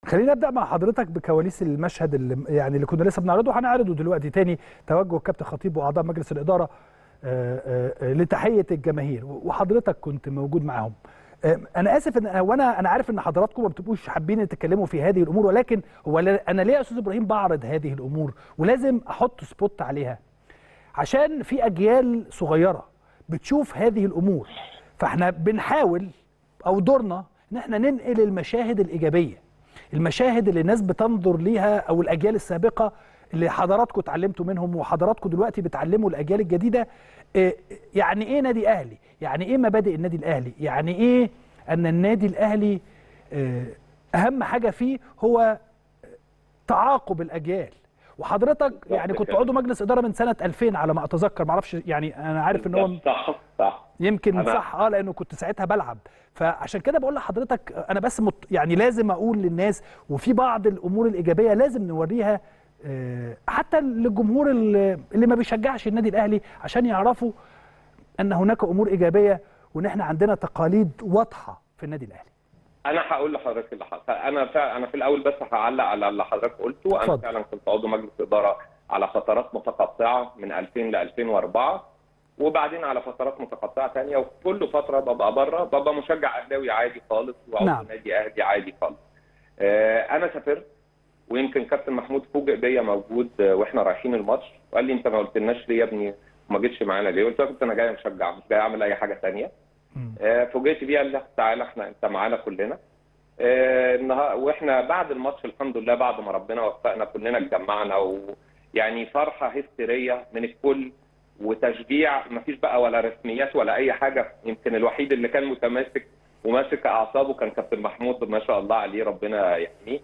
خلينا نبدا مع حضرتك بكواليس المشهد اللي كنا لسه بنعرضه، هنعرضه دلوقتي تاني. توجه الكابتن خطيب واعضاء مجلس الاداره لتحيه الجماهير، وحضرتك كنت موجود معاهم. انا اسف انا عارف ان حضراتكم ما بتبقوش حابين تتكلموا في هذه الامور، ولكن انا ليه يا استاذ ابراهيم بعرض هذه الامور ولازم احط سبوت عليها؟ عشان في اجيال صغيره بتشوف هذه الامور، فاحنا بنحاول او دورنا ان احنا ننقل المشاهد الايجابيه، المشاهد اللي الناس بتنظر ليها، او الاجيال السابقه اللي حضراتكم اتعلمتوا منهم وحضراتكم دلوقتي بتعلموا الاجيال الجديده. يعني ايه نادي اهلي؟ يعني ايه مبادئ النادي الاهلي؟ يعني ايه ان النادي الاهلي اهم حاجه فيه هو تعاقب الاجيال؟ وحضرتك يعني كنت عضو مجلس اداره من سنه 2000 على ما اتذكر، ما اعرفش يعني، انا عارف ان هو صح يمكن صح لانه كنت ساعتها بلعب، فعشان كده بقول لحضرتك انا بس يعني لازم اقول للناس، وفي بعض الامور الايجابيه لازم نوريها حتى للجمهور اللي ما بيشجعش النادي الاهلي، عشان يعرفوا ان هناك امور ايجابيه وان احنا عندنا تقاليد واضحه في النادي الاهلي. انا هقول لحضرتك اللي حصل. انا في الاول بس هعلق على اللي حضرتك قلته. انا فعلا كنت عضو مجلس اداره على فترات متقطعه من 2000 ل 2004، وبعدين على فترات متقطعه ثانيه، وفي كل فتره ببقى بره، ببقى مشجع اهلاوي عادي خالص وعضو نادي اهلي عادي خالص. انا سافرت، ويمكن كابتن محمود فوجئ بيا موجود واحنا رايحين الماتش، وقال لي انت ما قلتلناش ليه يا ابني وما جيتش معانا ليه؟ قلت له كنت انا جاي مشجع، مش جاي اعمل اي حاجه ثانيه. فوجئت بيه، قال لي تعالى انت معانا كلنا. واحنا بعد الماتش الحمد لله، بعد ما ربنا وفقنا كلنا اتجمعنا، ويعني فرحه هستيريه من الكل وتشجيع، مفيش بقى ولا رسميات ولا اي حاجه. يمكن الوحيد اللي كان متماسك وماسك اعصابه كان كابتن محمود، ما شاء الله عليه، ربنا يحميه.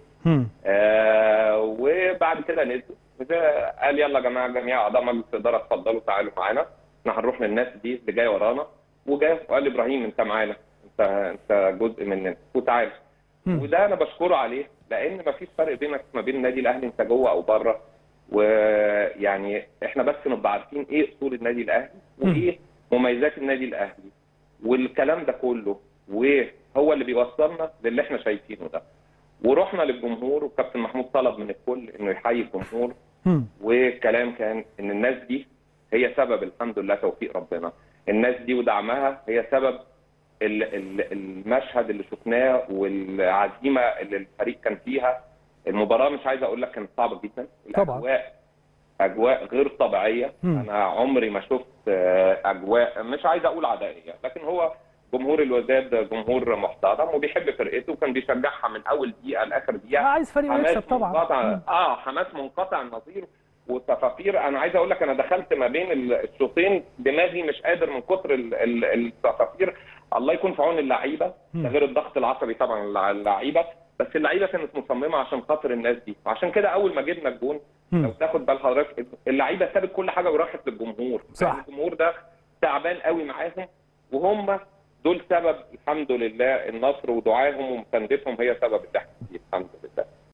وبعد كده نزل قال يلا يا جماعه، جميع اعضاء مجلس الاداره اتفضلوا تعالوا معانا، احنا هنروح للناس دي اللي جايه ورانا. وقال لي ابراهيم انت معانا، انت جزء مننا وتعالى. وده انا بشكره عليه، لان مفيش فرق بينك ما بين النادي الاهلي انت جوه او بره. ويعني احنا بس نبقى عارفين ايه اصول النادي الاهلي وايه مميزات النادي الاهلي، والكلام ده كله وهو اللي بيوصلنا للي احنا شايفينه ده. ورحنا للجمهور، وكابتن محمود طلب من الكل انه يحيي الجمهور، والكلام كان ان الناس دي هي سبب، الحمد لله توفيق ربنا، الناس دي ودعمها هي سبب المشهد اللي شفناه والعزيمه اللي الفريق كان فيها. المباراه مش عايز اقول لك كانت صعبه جدا، اجواء غير طبيعيه. انا عمري ما شفت اجواء، مش عايز اقول عدائيه، لكن هو جمهور الوداد جمهور محترم وبيحب فرقته، وكان بيشجعها من اول دقيقه لاخر دقيقه. عايز فريقه يكسب طبعا. حماس منقطع النظير والصفافير. انا عايز اقول لك انا دخلت ما بين الشوطين دماغي مش قادر من كتر الصفافير. الله يكون في عون اللعيبه، ده غير الضغط العصبي طبعا اللعيبه، بس اللعيبه كانت مصممه عشان خاطر الناس دي. وعشان كده اول ما جبنا الجون، لو تاخد بال حضرتك، اللعيبه سابت كل حاجه وراحت للجمهور. صح. الجمهور ده تعبان قوي معاهم، وهم دول سبب الحمد لله النصر، ودعائهم ومساندتهم هي سبب اللي احنا فيه الحمد لله.